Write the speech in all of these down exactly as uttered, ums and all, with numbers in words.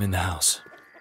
in the house.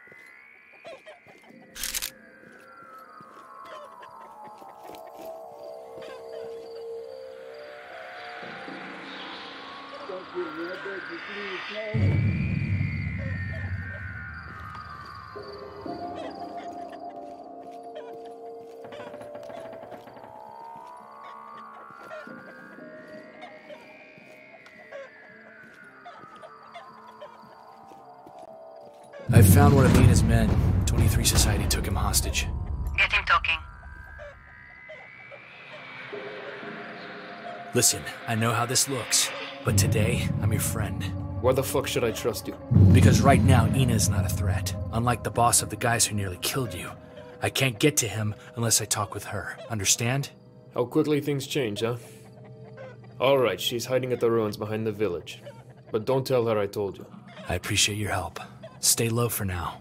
I found one of Ina's men. twenty-three Society took him hostage. Get him talking. Listen, I know how this looks, but today, I'm your friend. Why the fuck should I trust you? Because right now, Ina's not a threat. Unlike the boss of the guys who nearly killed you. I can't get to him unless I talk with her. Understand? How quickly things change, huh? Alright, she's hiding at the ruins behind the village. But don't tell her I told you. I appreciate your help. Stay low for now.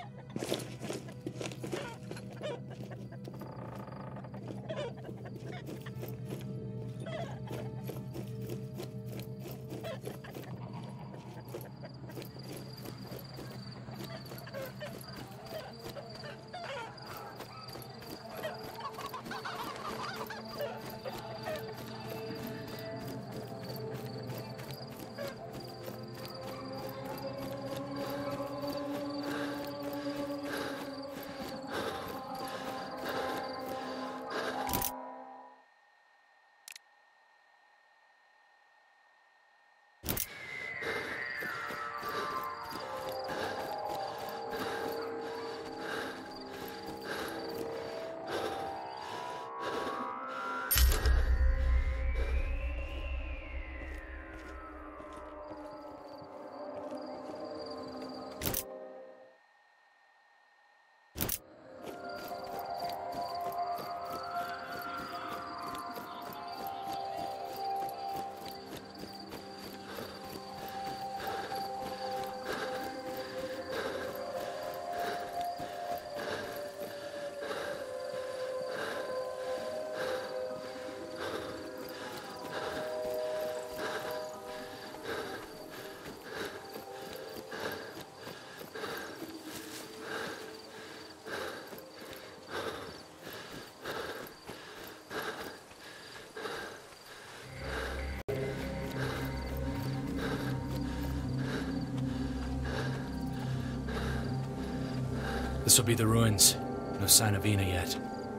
This will be the ruins. No sign of Ina yet.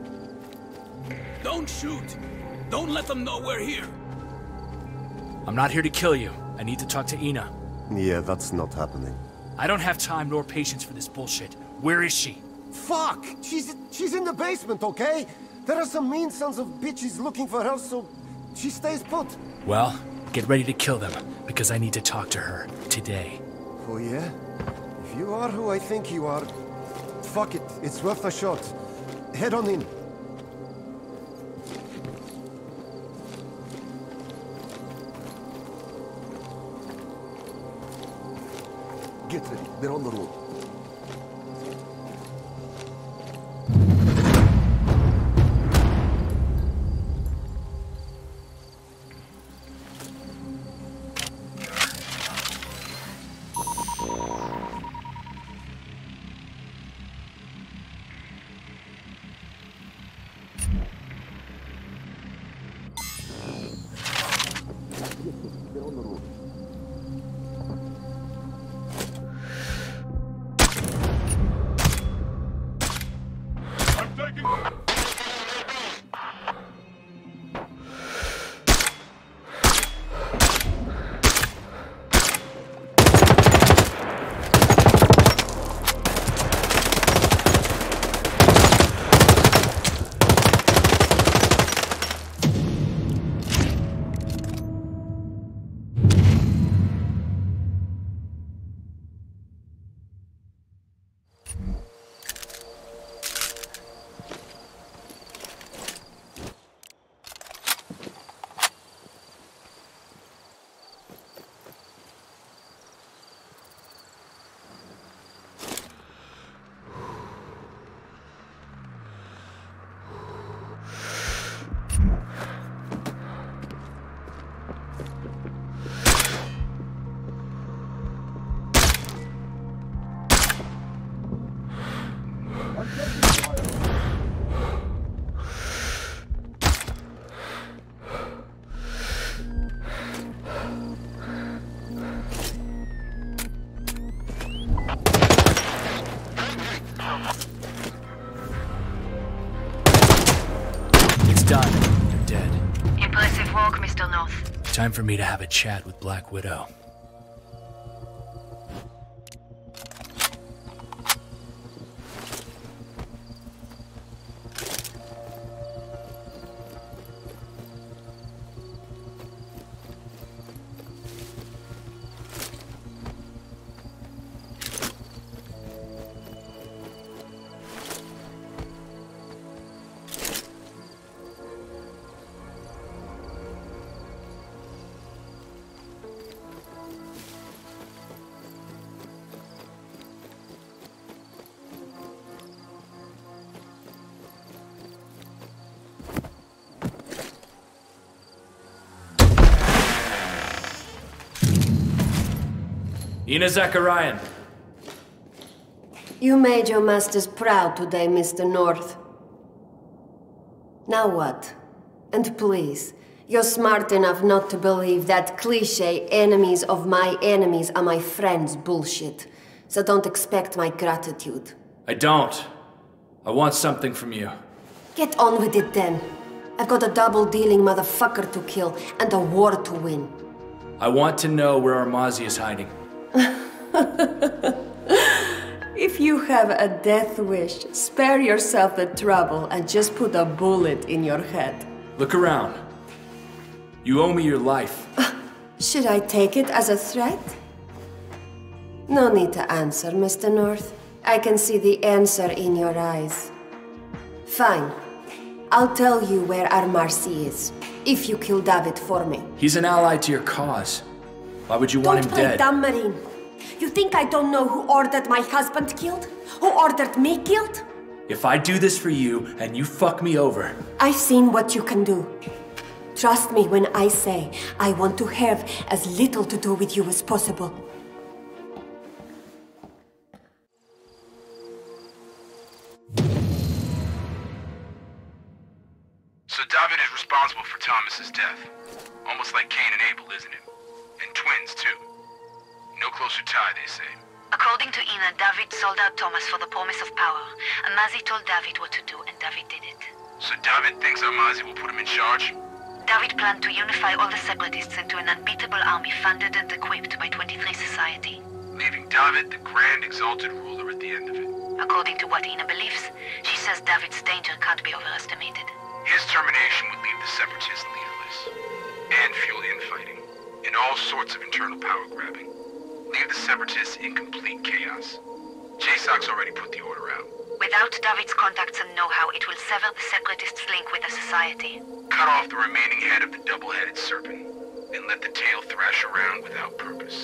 Don't shoot! Don't let them know we're here! I'm not here to kill you. I need to talk to Ina. Yeah, that's not happening. I don't have time nor patience for this bullshit. Where is she? Fuck! She's she's in the basement, okay? There are some mean sons of bitches looking for her, so she stays put. Well, get ready to kill them, because I need to talk to her today. Oh yeah? If you are who I think you are, fuck it, it's worth a shot. Head on in. Get ready, they're on the road. It's done. You're dead. Impressive work, Mister North. Time for me to have a chat with Black Widow. Ina Zacharian. You made your masters proud today, Mister North. Now what? And please, you're smart enough not to believe that cliché enemies of my enemies are my friends bullshit. So don't expect my gratitude. I don't. I want something from you. Get on with it then. I've got a double-dealing motherfucker to kill and a war to win. I want to know where Armazi is hiding. If you have a death wish, spare yourself the trouble and just put a bullet in your head. Look around. You owe me your life. Should I take it as a threat? No need to answer, Mister North. I can see the answer in your eyes. Fine. I'll tell you where Armarsi is, if you kill David for me. He's an ally to your cause. Why would you want Don't him play dead? dumb, Marine. You think I don't know who ordered my husband killed? Who ordered me killed? If I do this for you, and you fuck me over... I've seen what you can do. Trust me when I say I want to have as little to do with you as possible. So David is responsible for Thomas's death. Almost like Cain and Abel, isn't it? And twins, too. No closer tie, they say. According to Ina, David sold out Thomas for the promise of power. Amazi told David what to do, and David did it. So David thinks Armazi will put him in charge? David planned to unify all the separatists into an unbeatable army funded and equipped by twenty-three Society. Leaving David the grand exalted ruler at the end of it. According to what Ina believes, she says David's danger can't be overestimated. His termination would leave the separatists leaderless. And fuel infighting. And all sorts of internal power grabbing. Leave the separatists in complete chaos. J SOC's already put the order out. Without David's contacts and know-how, it will sever the separatists' link with the Society. Cut off the remaining head of the double-headed serpent. And let the tail thrash around without purpose.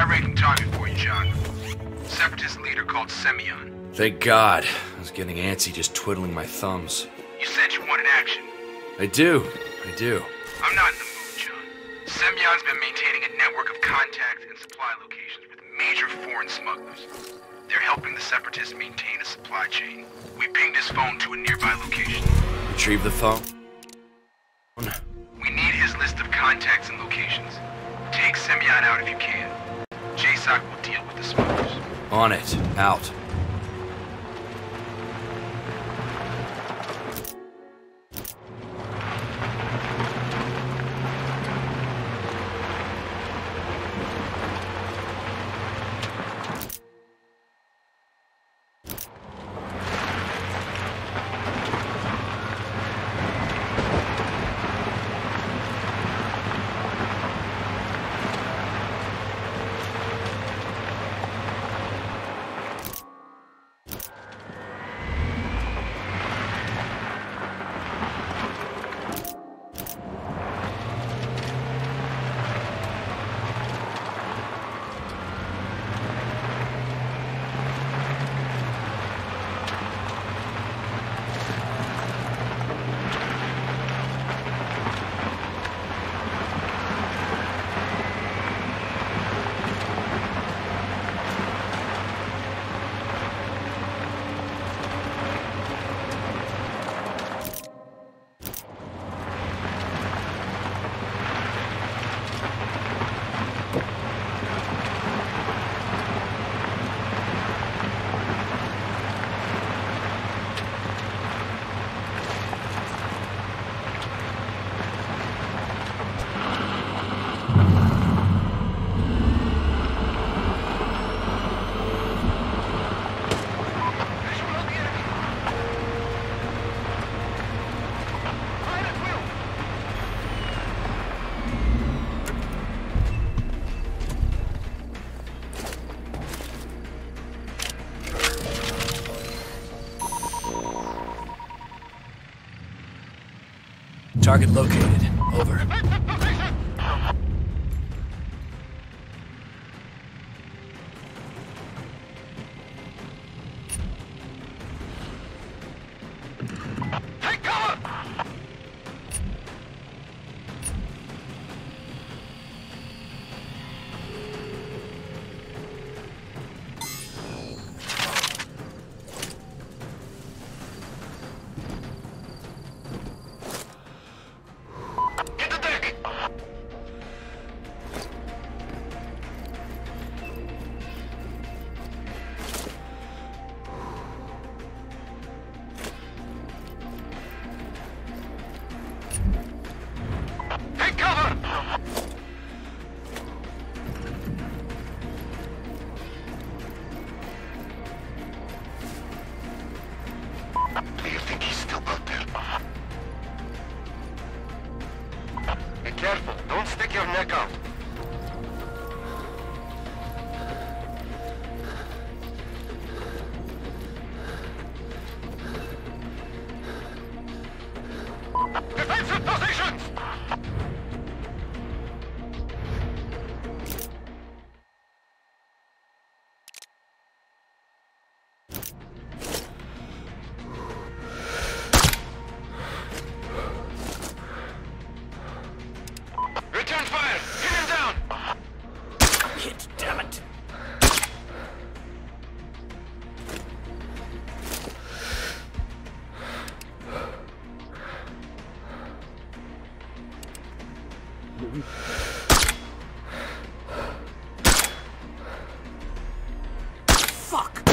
high-ranking target for you, John. Separatist leader called Semyon. Thank God. I was getting antsy just twiddling my thumbs. You said you wanted action. I do. I do. I'm not in the mood, John. Semyon's been maintaining a network of contacts and supply locations with major foreign smugglers. They're helping the Separatists maintain a supply chain. We pinged his phone to a nearby location. Retrieve the phone. We need his list of contacts and locations. Take Semyon out if you can. J SOC will deal with the smugglers. On it. Out. Target located. Over. Take cover! Careful, don't stick your neck out. Defensive positions! Return fire! Pin him down! Hit, damn it! Fuck!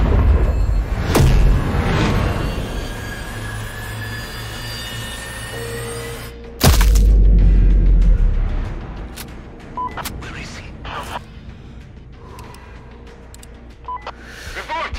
Where is he? Report!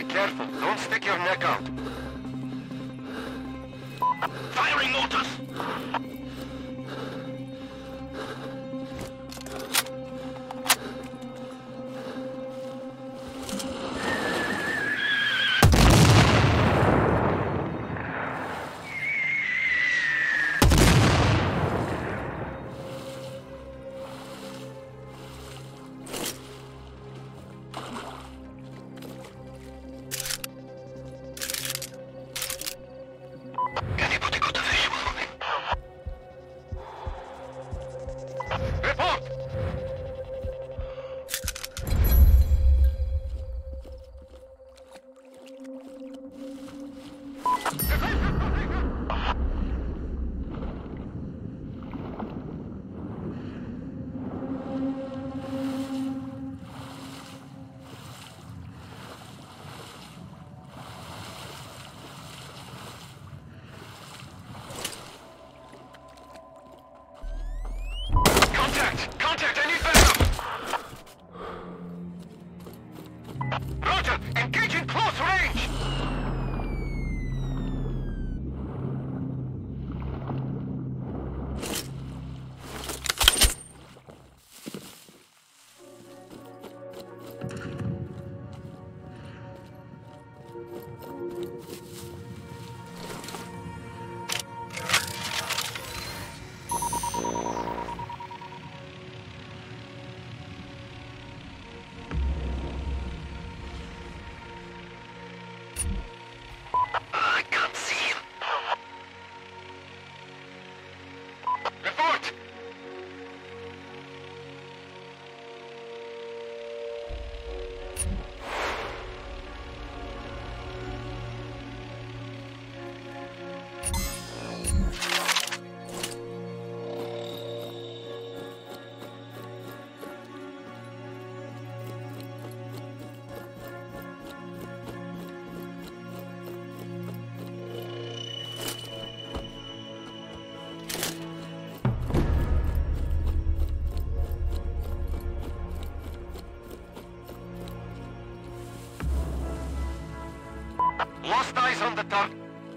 Careful, don't stick your neck out. Firing notice! Lost eyes on the target.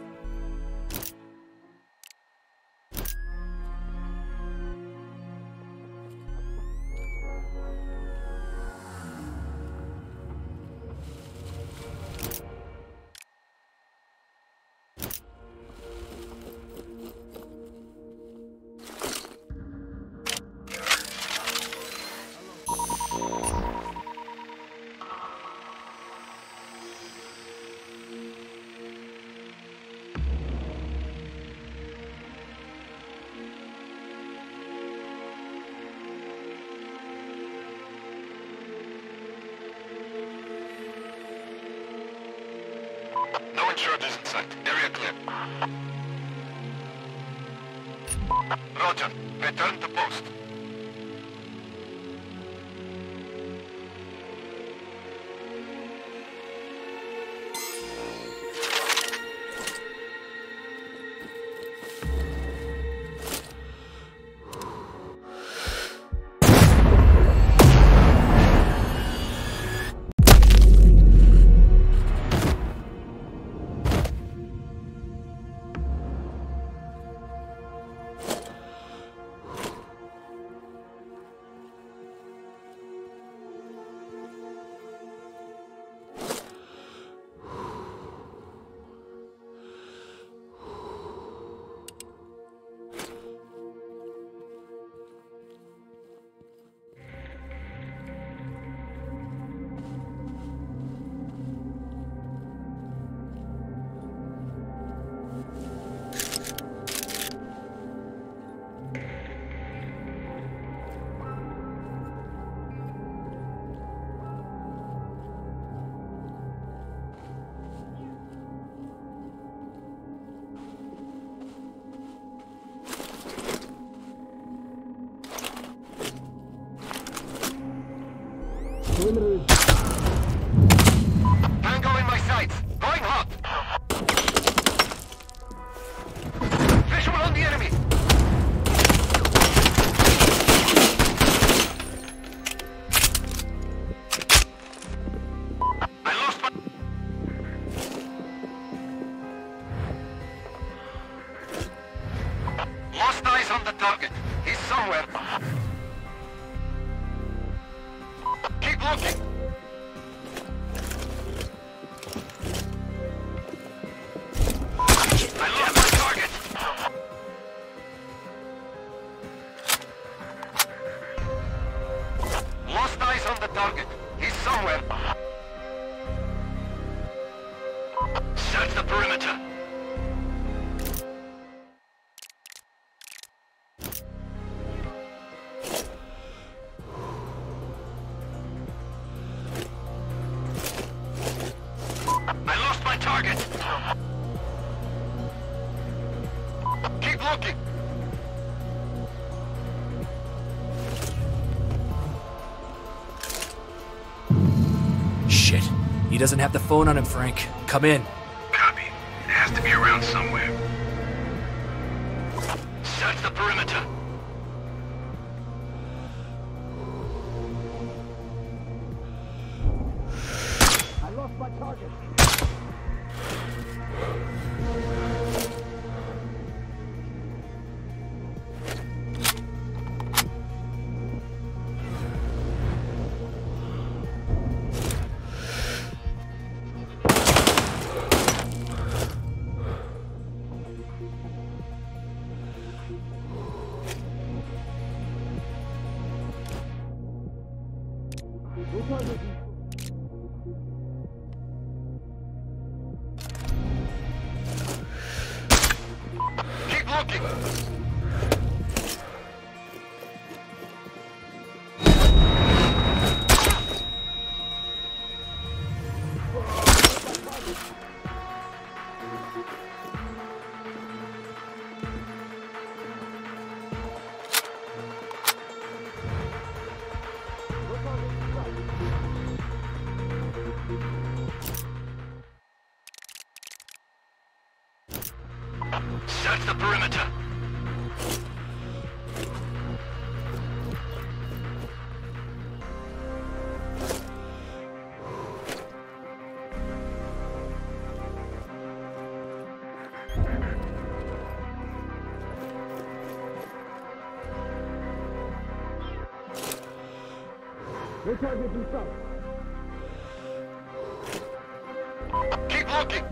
No intruders in sight. Area clear. Roger. Return to post. Search the perimeter. I lost my target. Keep looking. Shit. He doesn't have the phone on him, Frank. Come in. Copy. It has to be around somewhere. Search the perimeter. I lost my target. Keep looking. Search the perimeter. Your target is south. Keep looking.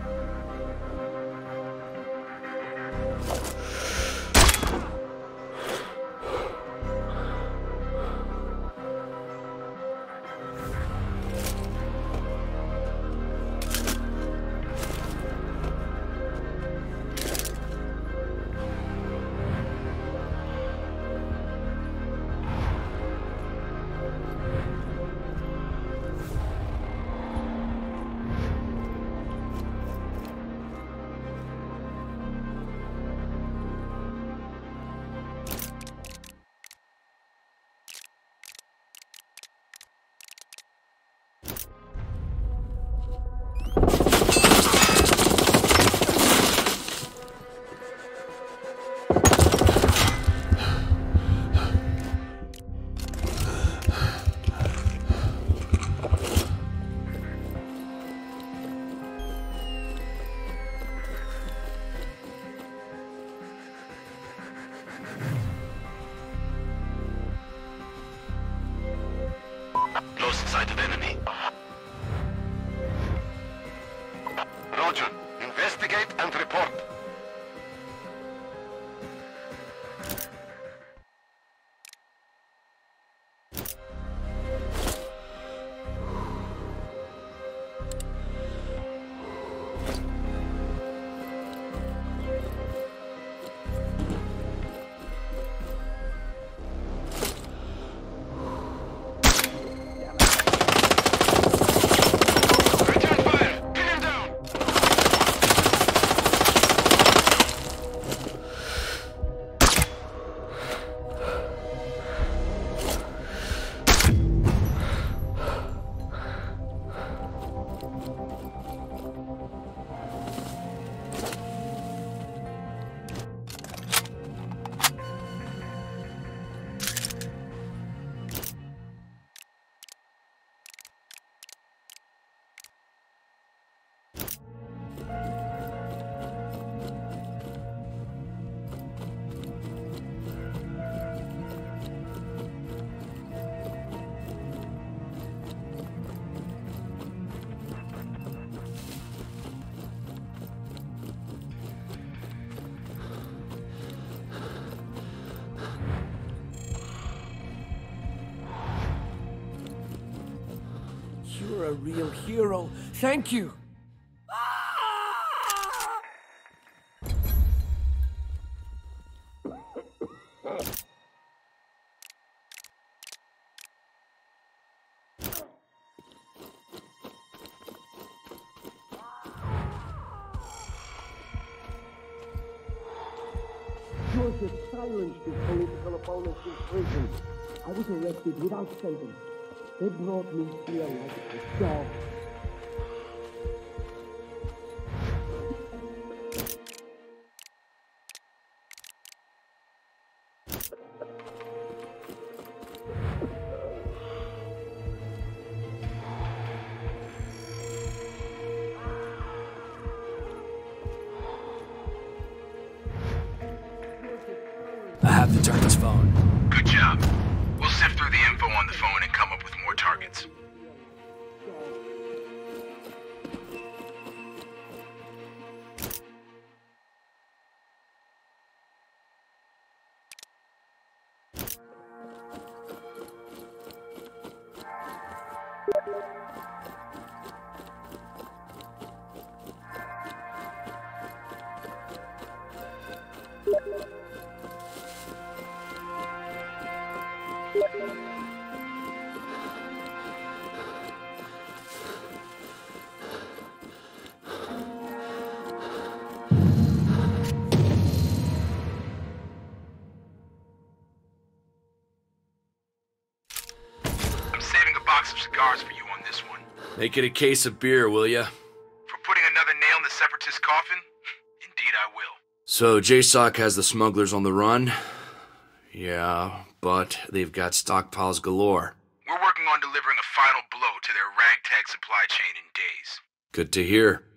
Lost sight of enemy. Roger. Investigate and report. Return fire. Pin him down. You're a real hero. Thank you. Joseph silenced his political opponents in prison. I was arrested without sentence. They brought me here like a dog. I have the Turk's phone. Good job. We'll sift through the info on the phone and come up with more targets. Of cigars for you on this one. Make it a case of beer, will ya? For putting another nail in the Separatist coffin? Indeed I will. So, J S O C has the smugglers on the run? Yeah, but they've got stockpiles galore. We're working on delivering a final blow to their ragtag supply chain in days. Good to hear.